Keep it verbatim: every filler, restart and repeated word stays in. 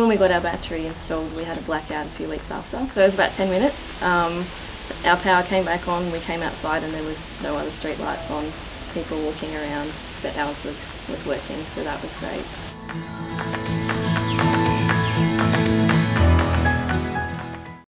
we got our battery installed, we had a blackout a few weeks after. So it was about ten minutes. Um, our power came back on, we came outside and there was no other street lights on, people walking around, but ours was, was working, so that was great.